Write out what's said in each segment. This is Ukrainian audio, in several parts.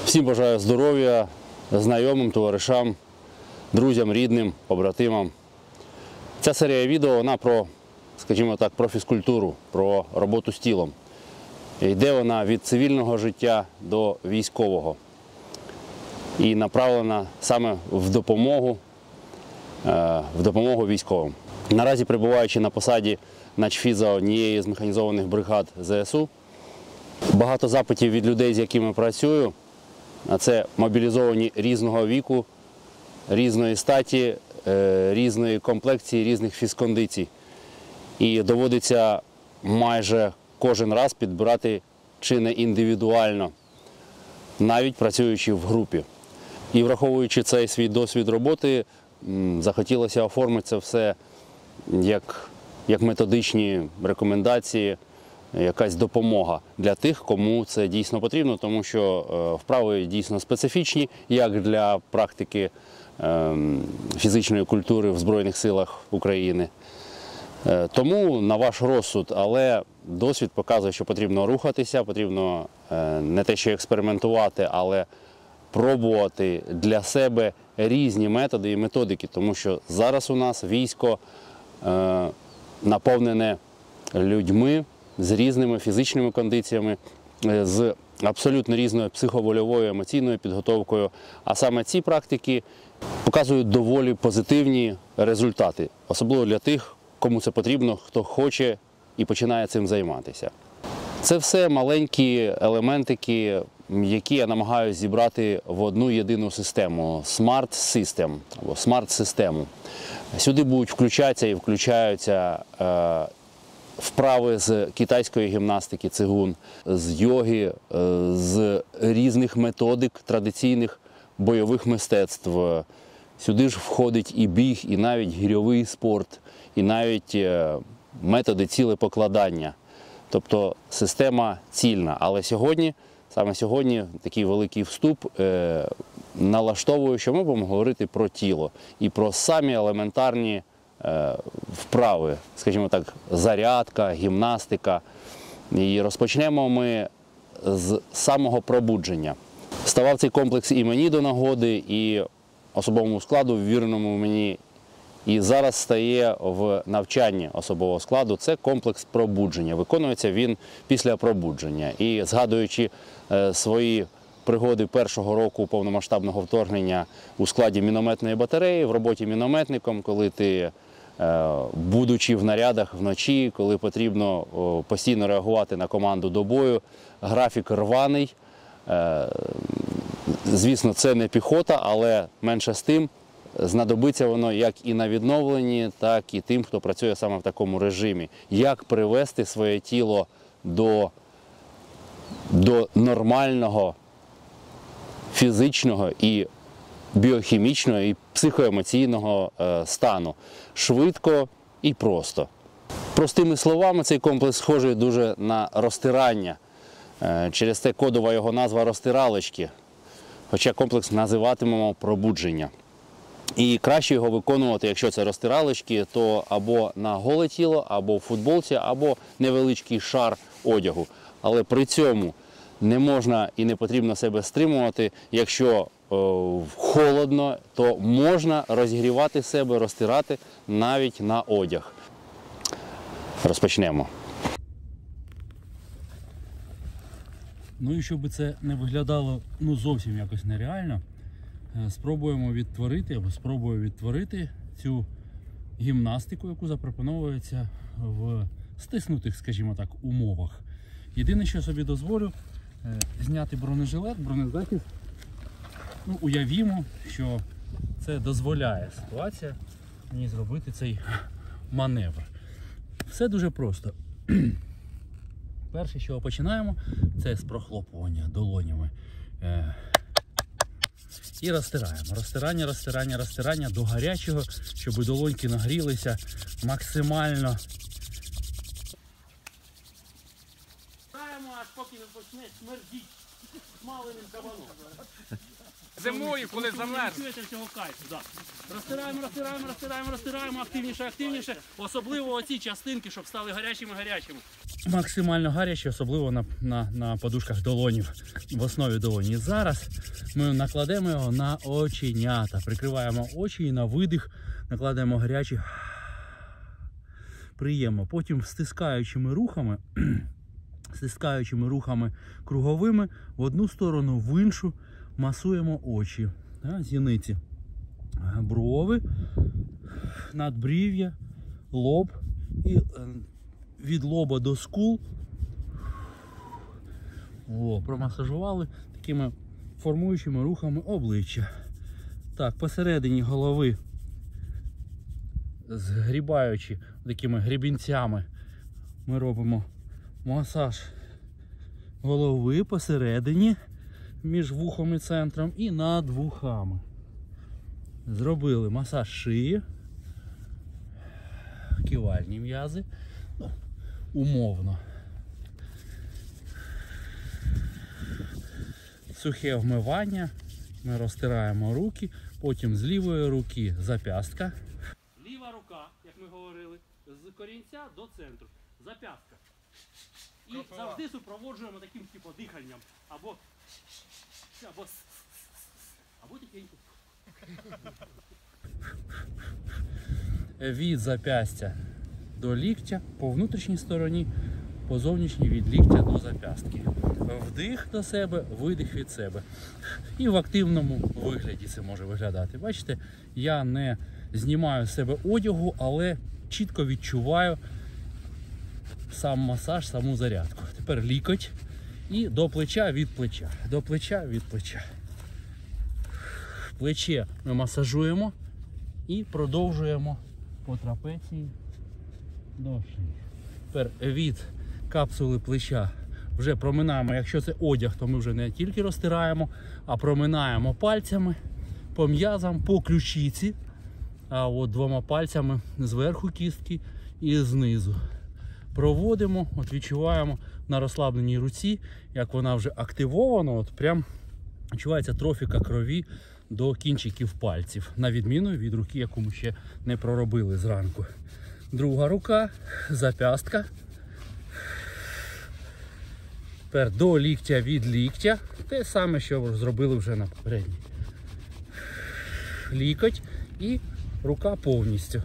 Всім бажаю здоров'я, знайомим, товаришам, друзям, рідним, побратимам. Ця серія відео, вона про, скажімо так, про фізкультуру, про роботу з тілом. Йде вона від цивільного життя до військового. І направлена саме в допомогу військовим. Наразі, перебуваючи на посаді начфіза однієї з механізованих бригад ЗСУ, багато запитів від людей, з якими працюю, а це мобілізовані різного віку, різної статі, різної комплекції, різних фізкондицій. І доводиться майже кожен раз підбирати чи не індивідуально, навіть працюючи в групі. І враховуючи цей свій досвід роботи, захотілося оформити це все як методичні рекомендації, якась допомога для тих, кому це дійсно потрібно, тому що вправи дійсно специфічні, як для практики фізичної культури в Збройних силах України. Тому на ваш розсуд, але досвід показує, що потрібно рухатися, потрібно не те, що експериментувати, але пробувати для себе різні методи і методики, тому що зараз у нас військо наповнене людьми з різними фізичними кондиціями, з абсолютно різною психовольовою, емоційною підготовкою. А саме ці практики показують доволі позитивні результати, особливо для тих, кому це потрібно, хто хоче і починає цим займатися. Це все маленькі елементики, які я намагаюся зібрати в одну єдину систему – Smart System або смарт-систему. Сюди будуть включатися і включаються вправи з китайської гімнастики цигун, з йоги, з різних методик традиційних бойових мистецтв. Сюди ж входить і біг, і навіть гірьовий спорт, і навіть методи цілепокладання. Тобто система цільна. Але саме сьогодні такий великий вступ налаштовую, що ми будемо говорити про тіло і про самі елементарні вправи, скажімо так, зарядка, гімнастика. І розпочнемо ми з самого пробудження. Ставав цей комплекс і мені до нагоди, і особовому складу, ввіреному мені, і зараз стає в навчанні особового складу. Це комплекс пробудження. Виконується він після пробудження. І згадуючи свої пригоди першого року повномасштабного вторгнення у складі мінометної батареї, в роботі мінометником, коли ти, будучи в нарядах вночі, коли потрібно постійно реагувати на команду до бою, графік рваний. Звісно, це не піхота, але менше з тим, знадобиться воно як і на відновленні, так і тим, хто працює саме в такому режимі. Як привести своє тіло до нормального фізичного і біохімічного і психоемоційного стану. Швидко і просто. Простими словами, цей комплекс схожий дуже на розтирання. Через це кодова його назва розтиралочки. Хоча комплекс називатимемо пробудження. І краще його виконувати, якщо це розтиралочки, то або на голе тіло, або в футболці, або невеличкий шар одягу. Але при цьому не можна і не потрібно себе стримувати. Якщо холодно, то можна розігрівати себе, розтирати навіть на одяг. Розпочнемо. Ну і щоб це не виглядало зовсім якось нереально, спробую відтворити цю гімнастику, яку запропонується в стиснутих, скажімо так, умовах. Єдине, що собі дозволю, зняти бронезахист. Уявімо, що це дозволяє ситуація мені зробити цей маневр. Все дуже просто. Перше, що починаємо, це з прохлопування долонями. І розтираємо. Розтирання до гарячого, щоб долоньки нагрілися максимально. Аж поки не почне смердіть смаленим кабаном. Зимою, коли замерз. Цього кайфу, да. Розтираємо, активніше. Особливо оці частинки, щоб стали гарячими. максимально гаряче, особливо на подушках долонів, в основі долоні. Зараз ми накладемо його на оченята, прикриваємо очі і на видих накладаємо гарячі. Приємно. Потім стискаючими рухами круговими в одну сторону, в іншу масуємо очі, зіниці, брови, надбрів'я, лоб і від лоба до скул. Промасажували такими формуючими рухами обличчя. Так, посередині голови, згрібаючи такими грібінцями, ми робимо масаж голови посередині, між вухом і центром і над вухами. Зробили масаж шиї, ківальні м'язи, умовно. Сухе вмивання, ми розтираємо руки, потім з лівої руки зап'ястка. Ліва рука, як ми говорили, з корінця до центру. Зап'ястка. І завжди супроводжуємо таким типу диханням. Або тихенько. Від зап'ястя до ліктя по внутрішній стороні, по зовнішній від ліктя до зап'ястки. Вдих до себе, видих від себе. І в активному вигляді це може виглядати. Бачите, я не знімаю з себе одягу, але чітко відчуваю сам масаж, саму зарядку. Тепер лікоть і до плеча від плеча. До плеча від плеча. Плече ми масажуємо і продовжуємо по трапеції до шиї. Тепер від капсули плеча вже проминаємо. Якщо це одяг, то ми вже не тільки розтираємо, а проминаємо пальцями по м'язам, по ключиці, а от двома пальцями зверху кістки і знизу. Проводимо, от відчуваємо на розслабленій руці, як вона вже активована, от прям відчувається трофіка крові до кінчиків пальців, на відміну від руки, яку ми ще не проробили зранку. Друга рука, зап'ястка. Тепер до ліктя від ліктя. Те саме, що зробили вже на попередній. Лікоть і рука повністю.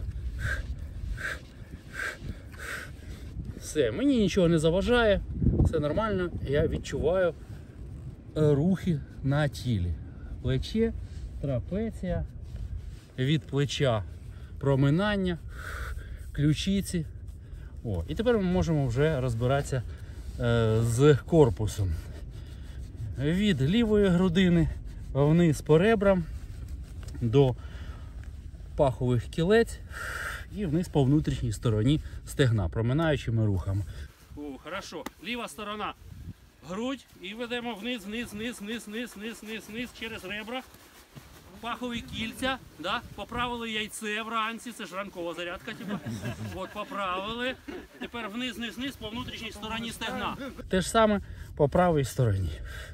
Все, мені нічого не заважає, все нормально, я відчуваю рухи на тілі. Плече, трапеція, від плеча проминання, ключиці. І тепер ми можемо вже розбиратися з корпусом. Від лівої грудини вниз по ребрам до пахових кілець і вниз по внутрішній стороні стегна, проминаючими рухами. Хорошо. Ліва сторона. Грудь і ведемо вниз, вниз, через ребра. Пахові кільця, да? Поправили яйце вранці, це ж ранкова зарядка, типу. От, поправили. Тепер вниз, по внутрішній стороні стегна. Те ж саме по правій стороні.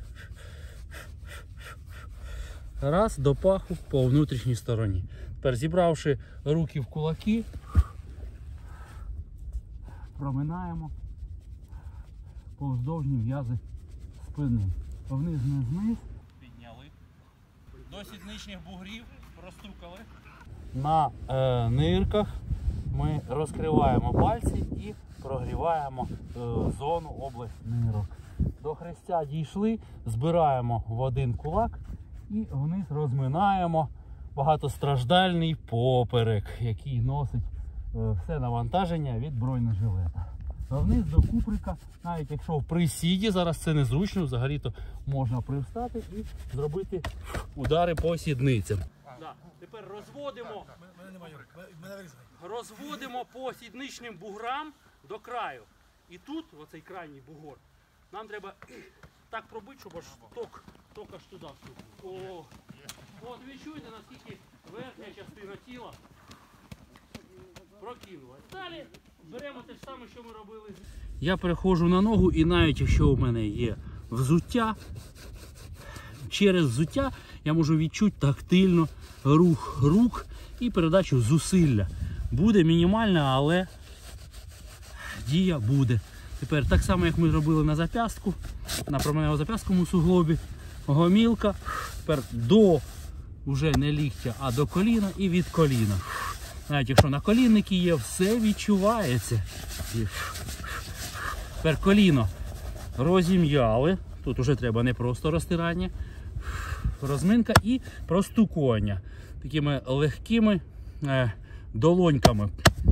Раз, до паху по внутрішній стороні. Тепер зібравши руки в кулаки, проминаємо повздовжні м'язи спини. Вниз, підняли. До сідничних бугрів простукали. На нирках ми розкриваємо пальці і прогріваємо зону, область нирок. До хрестя дійшли, збираємо в один кулак і вниз розминаємо багатостраждальний поперек, який носить все навантаження від бронежилета. Вниз до куприка, навіть якщо в присіді, зараз це незручно, взагалі-то можна привстати і зробити удари по сідницям. Да. Тепер розводимо по сідничним буграм до краю. І тут, оцей крайній бугор, нам треба так пробити, щоб аж ток аж туди вступив. От відчуйте, наскільки верхня частина тіла прокинулась. Далі беремо те ж саме, що ми робили. Я переходжу на ногу, і навіть якщо у мене є взуття, через взуття я можу відчути тактильно рух рук і передачу зусилля. Буде мінімальна, але дія буде. Тепер так само, як ми робили на зап'ястку, на променево-зап'ястковому суглобі, гомілка, тепер до вже не ліктя, а до коліна і від коліна. Навіть якщо на колінники є, все відчувається. І тепер коліно розім'яли. Тут вже треба не просто розтирання, розминка і простукування. Такими легкими долоньками.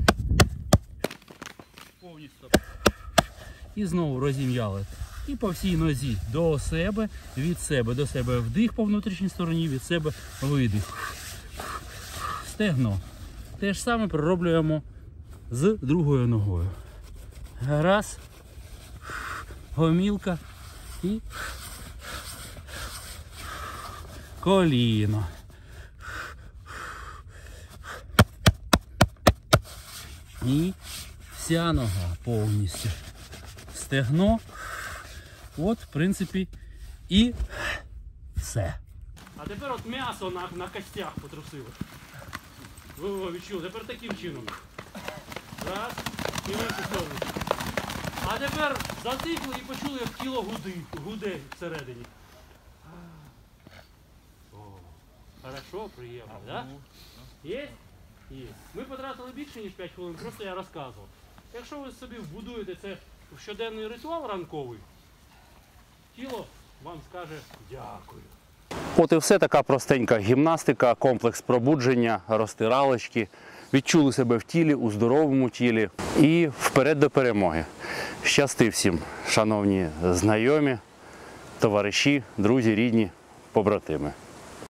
Повністю. І знову розім'яли. І по всій нозі до себе, від себе, до себе вдих по внутрішній стороні, від себе видих. Стегно. Те ж саме пророблюємо з другою ногою. Раз, гомілка і коліно. І вся нога повністю. Стегно. От, в принципі, і все. А тепер от м'ясо на костях потрусило. Ви його відчули. Тепер таким чином. Раз. І в іншу сторону. А тепер затикли і почули, як тіло гуде всередині. О, хорошо, приємно, так? Да? Є? Є. Ми потратили більше, ніж 5 хвилин, просто я розказував. Якщо ви собі вбудуєте це в щоденний ритуал ранковий, тіло вам скаже дякую. От і все, така простенька гімнастика, комплекс пробудження, розтиралочки. Відчули себе в тілі, у здоровому тілі і вперед до перемоги. Щасти всім, шановні знайомі, товариші, друзі, рідні, побратими.